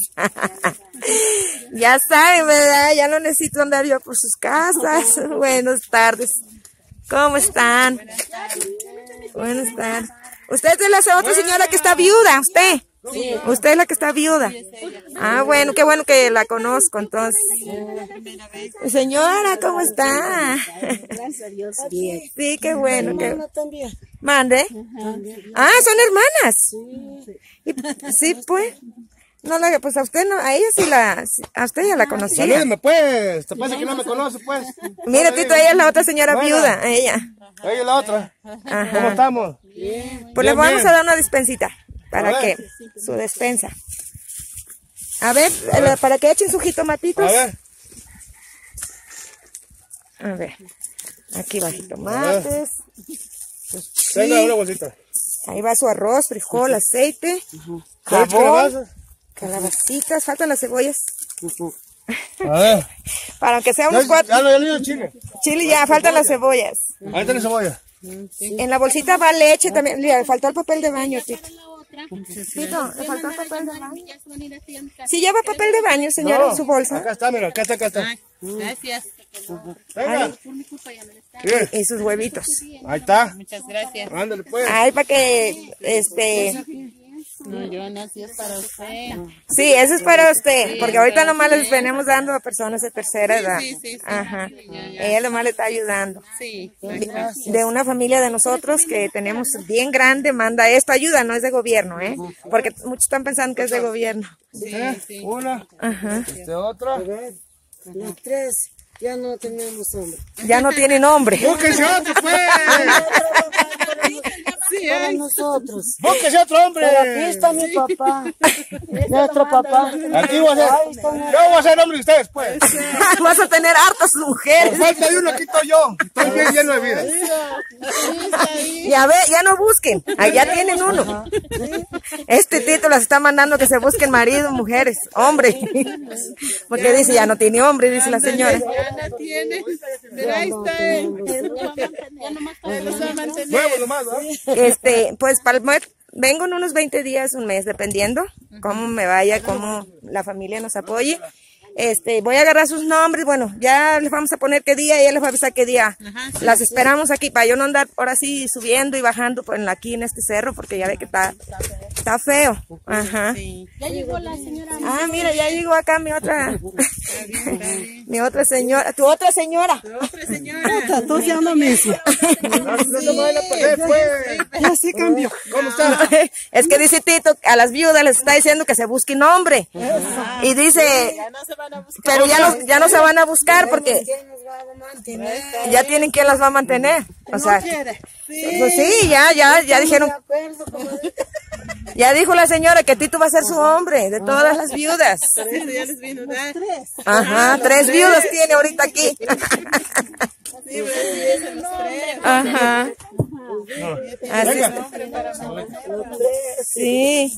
Ya saben, ¿verdad? Ya no necesito andar yo por sus casas. Buenas tardes. ¿Cómo están? Buenas tardes. Usted es la otra señora que está viuda, usted. Usted es la que está viuda. Ah, bueno, qué bueno que la conozco entonces. Señora, ¿cómo está? Gracias a Dios, bien. Sí, qué bueno. Que... también. Mande. Ah, son hermanas. Y- Sí, pues. No la, pues a usted no, a ella sí la, a usted ya la conocía. Salúdeme pues, te parece que no me conoce pues. Mira, Tito, ella es la otra señora Buena. viuda, ella. Ella es la otra. Ajá. ¿Cómo estamos? Pues le Bien, vamos bien. a dar una despensita. ¿Para A qué? ver. Su despensa. A ver, eh, para que echen sus jitomatitos. A ver, A ver. Aquí va jitomates. tenga una bolsita. Ahí va su arroz, frijol, aceite, ¿Seis jabón, calabazas? calabacitas, faltan las cebollas. A ver. Para que sea Ya, unos cuatro. ya lo ya lo chile. Chile ya, faltan las cebollas. Ahí está la cebolla. En la bolsita va leche también. Le faltó el papel de baño, Tito. La otra. Tito, le faltó el papel de baño. Ya se van a ir así a mi casa. Sí lleva papel de baño, señora, en su bolsa. Acá está, mira, acá está, acá está. Gracias. Venga. Por mi culpa ya no está. Bien. Y sus huevitos. Ahí está. Muchas gracias. Ándale pues. Ay, para que, este, No, yo nací es para usted. sí, eso es para usted, porque ahorita nomás les venimos dando a personas de tercera edad. Sí, sí, sí. Ajá. Ella nomás le está ayudando. Sí. De una familia de nosotros que tenemos bien grande, manda esto, ayuda, no es de gobierno, ¿eh? Porque muchos están pensando que es de gobierno. ¿Eh? Una. Ajá. Este otra. Los tres ya no tenemos hombre. Ya no tiene nombre. Búsquese otro pues. Para nosotros. Búsquese otro hombre. Pero aquí está mi papá. Nuestro papá. Aquí voy a ser. Yo voy a ser hombre de ustedes pues. Vas a tener hartas Por mujeres. falta de uno aquí estoy yo. Estoy bien lleno de vida. Ya ve, ya no busquen. Allá tienen uno. Este Tito las está mandando que se busquen marido, mujeres, hombre. Porque dice, ya no tiene hombre, dice la señora. Ya la tiene. Pero ahí está él. Ya nomás Él los va a mantener. Nuevo nomás, ¿verdad? Este, pues para el mes, vengo en unos veinte días, un mes, dependiendo cómo me vaya, cómo la familia nos apoye. Este, voy a agarrar sus nombres, bueno, ya les vamos a poner qué día y ella les va a avisar qué día. Ajá, sí, Las sí. esperamos aquí para yo no andar ahora sí subiendo y bajando por en la- aquí en este cerro porque ya ve que está, está feo. Ajá. Sí. Ya llegó la señora. Ah, mira, ya llegó acá mi otra, mi otra señora, tu otra señora. Otra señora. Tú se llama Messi. No, no se vayan a perder, pues. Ya se cambió. ¿Cómo está? Es que dice Tito, a las viudas les está diciendo que se busque nombre. Y dice, Ya no se van a buscar. pero ya no, ya no se van a buscar porque ya tienen quien las va a mantener. O sea, pues sí, ya, ya, ya dijeron. Ya dijo la señora que Tito va a ser su hombre de todas las viudas. Sí, ya les vino a dar. Ajá, tres viudas tiene ahorita aquí. Sí, pues, sí, los tres. Ajá. Así es. Sí.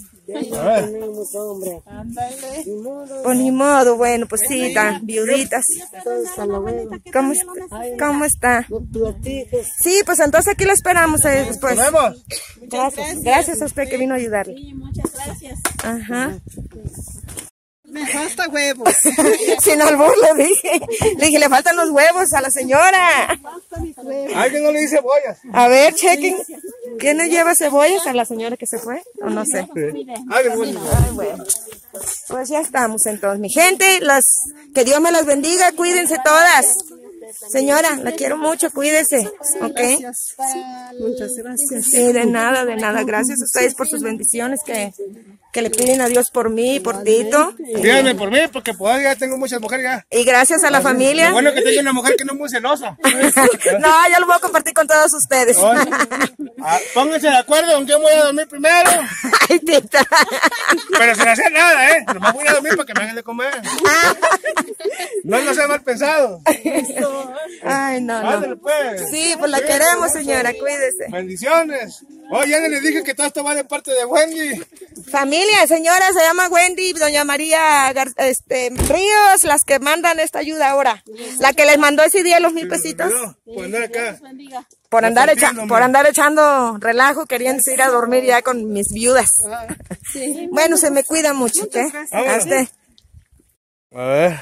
Ándale. Pues ni modo, bueno, pues sí, están viuditas. ¿Cómo, es- ¿Cómo está? Sí, pues entonces aquí la esperamos eh, después. Nos vemos. Gracias, gracias a usted que vino a ayudarle. Sí, muchas gracias. Ajá. Me falta huevos. Sin albur le dije. Le dije, le faltan los huevos a la señora. Alguien no le dice cebollas. A ver, chequen. ¿Quién le lleva cebollas a la señora que se fue? O no sé. Alguien bueno. Ay, bueno. Pues ya estamos entonces, mi gente. Las, que Dios me las bendiga. Cuídense todas. Señora, la quiero mucho. Cuídese. ¿Ok? Muchas gracias. Sí, de nada, de nada. Gracias a ustedes por sus bendiciones que, que le piden a Dios por mí y por Tito. Pídanme por mí, porque pues ya tengo muchas mujeres ya. Y gracias a la familia. Lo bueno es que tengo una mujer que no es muy celosa. No, yo lo voy a compartir con todos ustedes. Oye, ah, pónganse de acuerdo en quién voy a dormir primero. Ay, Tita. Pero sin hacer nada, ¿eh? Nomás voy a dormir para que me hagan de comer. No, no sea mal pensado. Ay, no, Ándale, no. pues. Sí, pues la queremos, señora. Cuídese. Bendiciones. Oye, ya le dije que todo esto va de parte de Wendy. Familia, señora, se llama Wendy, doña María Gar- este, Ríos, las que mandan esta ayuda ahora. La que les mandó ese día los mil pesitos. No, por andar acá. Por andar, echa- Repartiéndome. por andar echando relajo, querían ir a dormir ya con mis viudas. Bueno, se me cuida mucho, ¿ok? A usted. A ver.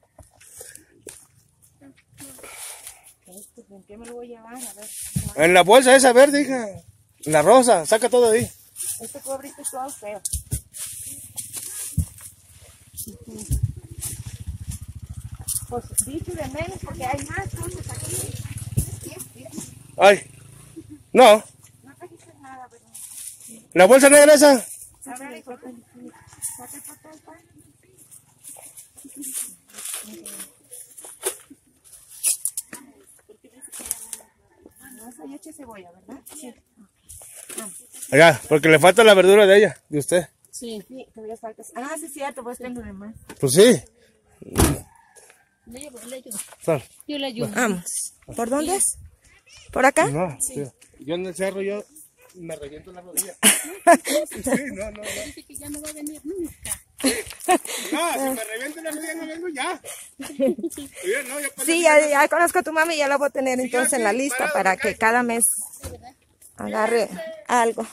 En la bolsa esa verde, hija. En la rosa, saca todo ahí. Este cobrito es todo feo. Pues dicho de menos porque hay más cosas aquí. Ay. No. No trajiste nada, pero... La bolsa negra esa. A ver, hijo, saca el papel, pa. No, esa ya eché cebolla, ¿verdad? Sí. Allá, porque le falta la verdura de ella, de usted. Sí, sí, todavía falta. Ah, sí, es cierto, pues tengo de más. Pues sí. Le ayudo, le ayudo. Sal. Yo le ayudo. Vamos. ¿Por dónde es? ¿Por acá? No, sí. Yo en el cerro yo me reviento la rodilla. Sí, no, no, no. Dice que ya no va a venir nunca. No, si me reviento la rodilla no vengo ya. Oye, no, yo Sí, ya, ya conozco a tu mami y ya la voy a tener entonces en la lista para que cada mes agarre algo.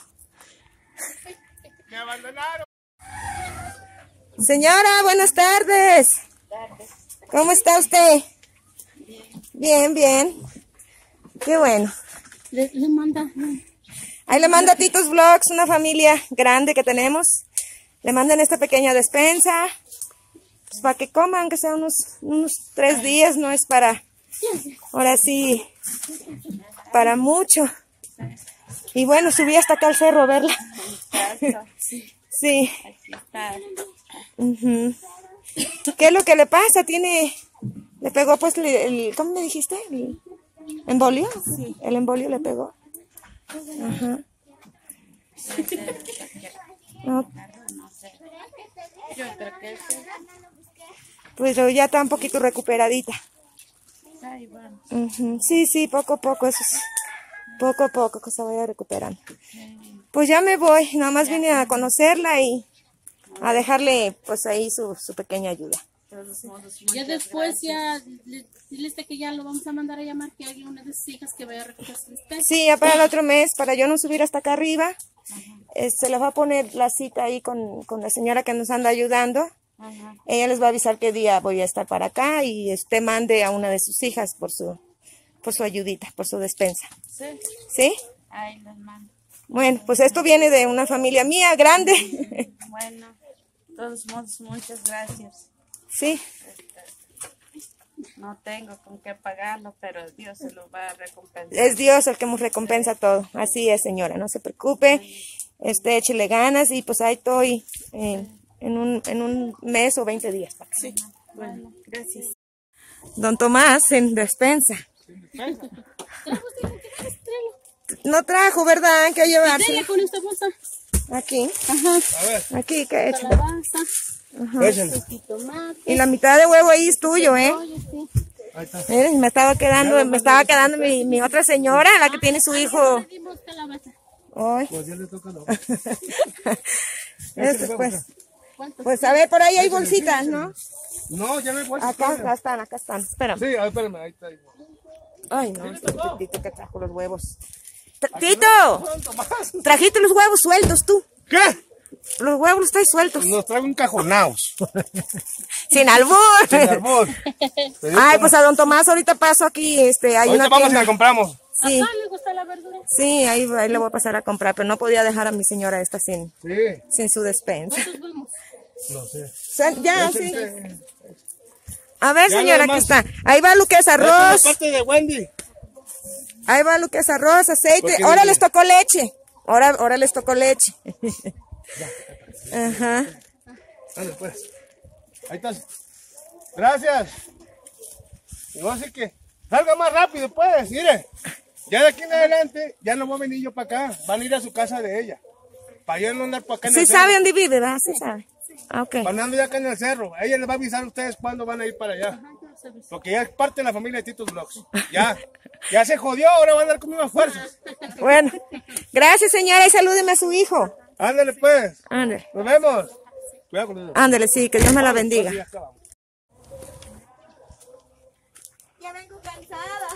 me abandonaron. Señora, buenas tardes. ¿Cómo está usted? Bien, bien. Qué bueno. Le, le manda. Ahí le manda a Titos Vlogs, una familia grande que tenemos. Le mandan esta pequeña despensa. Pues para que coman, aunque sea unos, unos tres días, no es para, ahora sí, para mucho. Y bueno, subí hasta acá al cerro a verla. Sí. Ujú. ¿Qué es lo que le pasa? Tiene, le pegó pues el, el- ¿cómo me dijiste? El embolio. El embolio le pegó. Ajá. No. Pues ya está un poquito recuperadita. Ujú. Sí, sí, poco a poco, eso es, poco a poco que se vaya recuperando. Pues ya me voy, nada más vine a conocerla y a dejarle pues ahí su, su pequeña ayuda. Ya después ya, le- dile este que ya lo vamos a mandar a llamar, que hay una de sus hijas que vaya a recoger su despensa. Sí, ya para el otro mes, para yo no subir hasta acá arriba, eh, se les va a poner la cita ahí con, con la señora que nos anda ayudando Ajá. Ella les va a avisar qué día voy a estar para acá y usted mande a una de sus hijas por su, por su ayudita, por su despensa. Sí. ¿Sí? Ay, las mando. Bueno, pues esto viene de una familia mía grande. Bueno, de todos modos, muchas gracias. Sí. No tengo con qué pagarlo, pero Dios se lo va a recompensar. Es Dios el que nos recompensa todo. Así es, señora, no se preocupe. Este, échele ganas y pues ahí estoy en, en, un, en un mes o veinte días. Para acá. Sí. Bueno, gracias. Don Tomás en despensa. No trajo, ¿verdad? Hay que llevarse. Dele con esta bolsa. Aquí. Ajá. A ver. Aquí, ¿qué he hecho? Calabaza. Ajá. Échale. Tomate. Y la mitad de huevo ahí es tuyo, ¿eh? Oye, sí. Ahí está. Miren, me estaba quedando, me estaba quedando mi, mi otra señora, la que tiene su hijo. Le dimos calabaza. Ay. Pues ya le toca no. Eso, pues, ¿Cuántos? pues a ver, por ahí hay bolsitas, ¿no? No, ya me voy. Acá, acá están, acá están. Espérame. Sí, a ver, espérame, ahí está. Ay, no, este Tito que trajo los huevos. Tra- ¡Tito! Trajiste los huevos sueltos tú. ¿Qué? Los huevos los traes sueltos. Nos traigo un cajonaos. Sin albur. Sin albur. Ay, pues a don Tomás ahorita paso aquí, este, hay Ahorita una vamos y tienda. le compramos. Sí, ¿A le gusta la verdura? sí, ahí, ahí le voy a pasar a comprar, pero no podía dejar a mi señora esta sin, Sí. sin su despensa. ¿Cuántos vamos? No sé. O sea, ya, sí. A ver, Ya señora, nada aquí más. está. Ahí va lo que es Esta es arroz. la parte de Wendy. Ahí va lo que es arroz, aceite. Porque Ahora mire. les tocó leche. Ahora, ahora les tocó leche. Ajá. Ándale, pues. Ahí estás. Gracias. No, así que salga más rápido, pues. Mire, ya de aquí en adelante, ya no voy a venir yo para acá. Van a ir a su casa de ella. Para yo no andar para acá en Sí el sabe cerro. dónde vive, ¿verdad? Sí sabe. Ah, ok. Para no andar ya acá en el cerro. Ella les va a avisar a ustedes cuándo van a ir para allá. Porque ya es parte de la familia de Tito's Vlogs. Ya, ya se jodió, ahora van a andar con mismas fuerzas. Bueno, gracias, señora, y salúdeme a su hijo. Ándale, pues. Ándale. Nos vemos. Cuidado con eso. Ándale, sí, que Dios me la bendiga. Sí, acá vamos. Ya vengo cansada.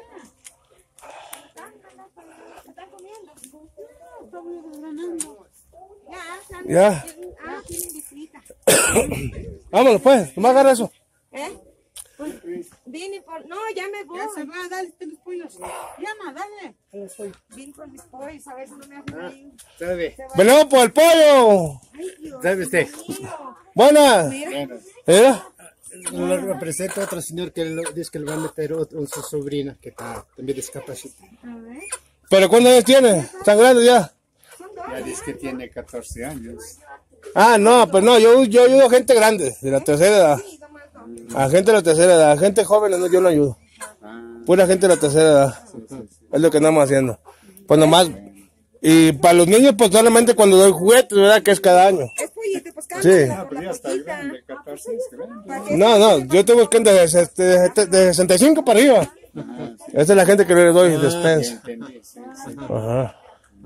Ya. Ah, tienen visita. Vámonos, pues. Nomás agarra eso. ¿Eh? Pues, vine por... No, ya me voy. Ya se va, dale los pollos. Llama, dale. Vine por mis pollos, a ver si no me hacen ahí. ¿Sabe? Venimos por el pollo. Ay, Dios ¿Sabe usted? mío. Buenas. Mira. Mira. Le representa a otro señor que lo- dice que le va a meter otro, su sobrina que está también discapacitada. A ver. ¿Pero cuántos años tiene? ¿Tan grande ya? Ya dice que tiene catorce años. Ah, no, pues no, yo, yo ayudo a gente grande, de la tercera edad. A gente de la tercera edad, a gente joven no, yo no ayudo. Pura gente de la tercera edad. Es lo que andamos haciendo. Pues nomás. Y para los niños, pues solamente cuando doy juguetes, ¿verdad? Que es cada año. Es pollito, pues Sí. cámbiala por Pero la ya está pollita. grande, catorce es grande. No, no, yo tengo gente de, sesenta, de, de sesenta y cinco para arriba. Esa es la gente que le doy despensa. Entendí, sí, sí. Ajá.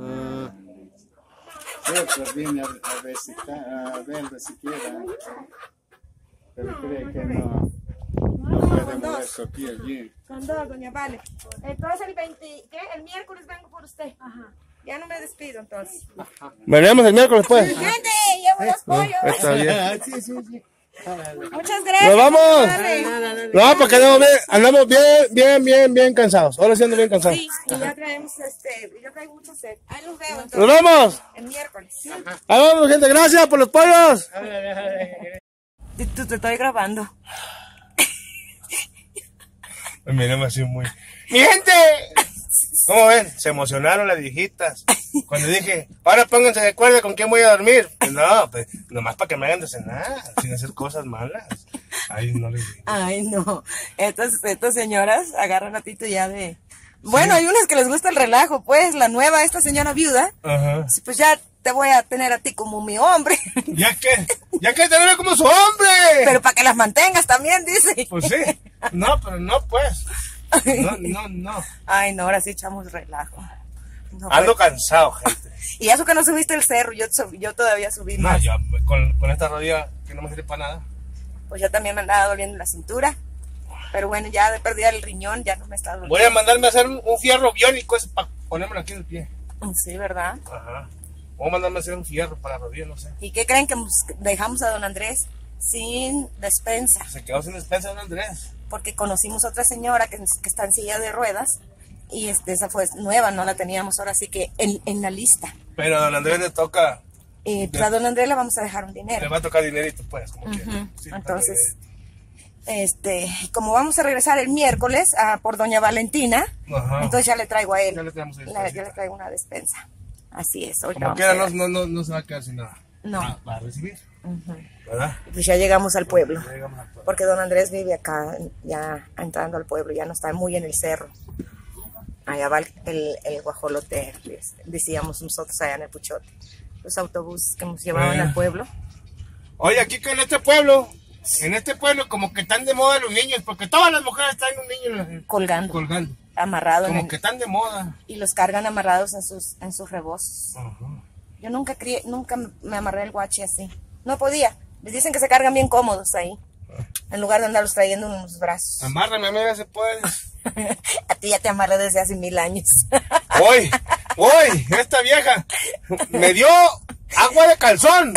Sí, pues viene a, a visitar, a verlo siquiera. Pero cree que no, no puede mover su pie bien. Son dos, doña Vale. Entonces el veinte, ¿qué? El miércoles vengo por usted. Ajá. Ya no me despido entonces. Veremos el miércoles, pues. Gente, llevo los pollos. Está bien. Sí, sí, sí. Muchas gracias. ¡Nos vamos! Vale. No, porque andamos bien, andamos bien, bien, bien, bien cansados. Ahora sí ando bien cansado. Sí, y ya traemos este, yo traigo mucho sed. Ahí los veo entonces. ¡Nos vemos! El miércoles. ¡Ahí vamos, gente! ¡Gracias por los pollos! Tú te estoy grabando. Miremos así muy... ¡Mi gente! ¿Cómo ven? Se emocionaron las viejitas. Cuando dije, ahora pónganse de acuerdo con quién voy a dormir. Pues no, pues nomás para que me hagan de cenar, sin hacer cosas malas. Ay, no les digo. Ay, no. Estas, estas señoras agarran a Tito ya de... Bueno, hay unas que les gusta el relajo, pues, la nueva, esta señora viuda, Ajá. pues ya te voy a tener a ti como mi hombre. ¿Ya qué? ¿Ya que tenerlo como su hombre? Pero para que las mantengas también, dice. Pues sí. No, pero no, pues. No, no, no. Ay, no, ahora sí echamos relajo. No, Ando pues. cansado, gente. Y eso que no subiste el cerro, yo, sub- yo todavía subí No, más. yo con, con esta rodilla que no me sirve para nada. Pues yo también me andaba doliendo la cintura. Pero bueno, ya de perdida el riñón, ya no me está doliendo. Voy a mandarme a hacer un, un fierro biónico ese para ponérmelo aquí en el pie. Sí, ¿verdad? Ajá. Voy a mandarme a hacer un fierro para la rodilla, no sé. ¿Y qué creen que nos dejamos a don Andrés? sin despensa. Se quedó sin despensa don Andrés. Porque conocimos otra señora que, que está en silla de ruedas y este, esa fue nueva, no la teníamos ahora sí que en, en la lista. Pero a don Andrés le toca... Y eh, a don Andrés le vamos a dejar un dinero. Le va a tocar dinerito, pues. Como uh-huh. sí, entonces, este, como vamos a regresar el miércoles a, por doña Valentina, uh-huh. entonces ya le traigo a él. Ya le, la, ya le traigo una despensa. Así es. Como quiera, no, no, no, no se va a quedar sin nada. No. Va, va a recibir. Uh-huh. ¿Verdad? Pues ya llegamos al pueblo. Ya llegamos al pueblo. Porque don Andrés vive acá, ya entrando al pueblo, ya no está muy en el cerro. Allá va el, el, el guajolote, decíamos nosotros allá en el Puchote. Los autobuses que nos llevaban bueno. al pueblo. Oye, aquí que en este pueblo, en este pueblo como que están de moda los niños, porque todas las mujeres traen un niño colgando. Colgando. Amarrado. Como en que el, están de moda. Y los cargan amarrados en sus, en sus rebozos. Uh-huh. Yo nunca crié, nunca me amarré el guachi así. No podía. Les dicen que se cargan bien cómodos ahí. En lugar de andarlos trayendo en los brazos. Amárrame, amiga, se puede. A ti ya te amarré desde hace mil años. Hoy, hoy, esta vieja me dio agua de calzón.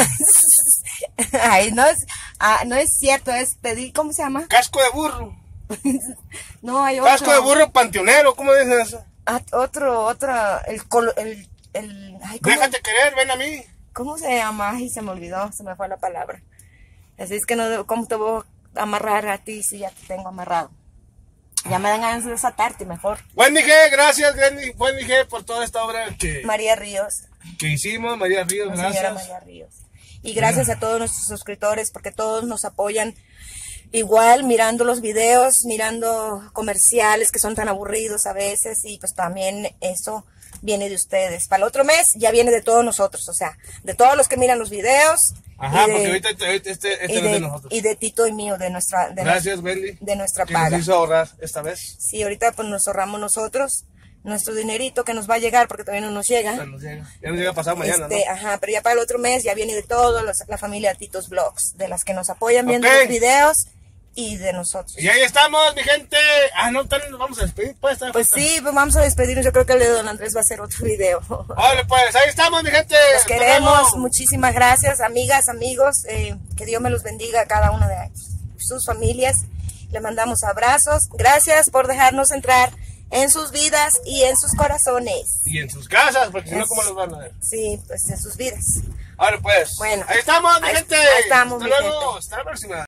Ay, no es, ah, no es cierto, es pedir, ¿cómo se llama? Casco de burro. No, hay otro. Casco de burro panteonero, ¿cómo dicen eso? Ah, otro, otro, el, colo, el, el, ay, ¿cómo? Déjate querer, ven a mí. ¿Cómo se llama? Ay, se me olvidó, se me fue la palabra. Así es que no, ¿cómo te voy a amarrar a ti si ya te tengo amarrado? Ya me dan ganas de desatarte mejor. Buen dije, gracias, buen dije por toda esta obra que... María Ríos. Que hicimos, María Ríos, la gracias. Señora María Ríos. Y gracias a todos nuestros suscriptores porque todos nos apoyan igual mirando los videos, mirando comerciales que son tan aburridos a veces y pues también eso viene de ustedes. Para el otro mes ya viene de todos nosotros, o sea, de todos los que miran los videos. Ajá, de, porque ahorita este, este, este y no de, es de nosotros. Y de Tito y mío, de nuestra... De gracias, nuestra, Bendy. De nuestra que paga. Nos hizo ahorrar esta vez. Sí, ahorita pues nos ahorramos nosotros nuestro dinerito que nos va a llegar porque todavía no nos llega. Ya nos llega, ya nos llega pasado mañana, este, ¿no? Ajá, pero ya para el otro mes ya viene de todo los, la familia Titos Vlogs, de las que nos apoyan viendo okay. los videos y de nosotros. Y ahí estamos, mi gente. Ah, no, nos vamos a despedir, pues. Pues sí, pues vamos a despedirnos. Yo creo que el de don Andrés va a hacer otro video. Vale, pues, ahí estamos, mi gente. Los queremos, muchísimas gracias, amigas, amigos. Eh, que Dios me los bendiga a cada una de sus familias. Le mandamos abrazos. Gracias por dejarnos entrar en sus vidas y en sus corazones. Y en sus casas, porque si no, ¿cómo los van a ver? Sí, pues en sus vidas. Vale, pues. Bueno. Ahí estamos, mi ahí, gente. Ahí estamos, Hasta mi luego. gente. Hasta la próxima.